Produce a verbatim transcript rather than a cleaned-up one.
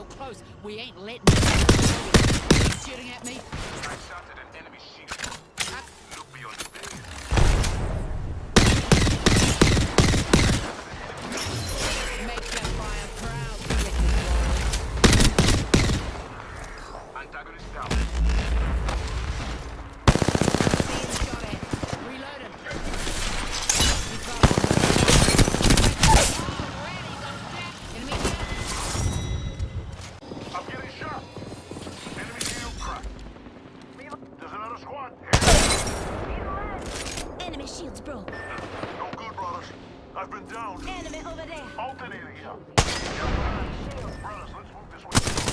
real close. We ain't letting them shooting at me. I shot at an enemy shield. Look beyond the base. Make your fire proud, wicked Antagonist down. boy. Shot at. Reloading. I'm getting shot. Enemy shield cracked. There's another squad. Enemy shields broke. No good, brothers. I've been down. Enemy over there. Alternating here. Brothers, let's move this way.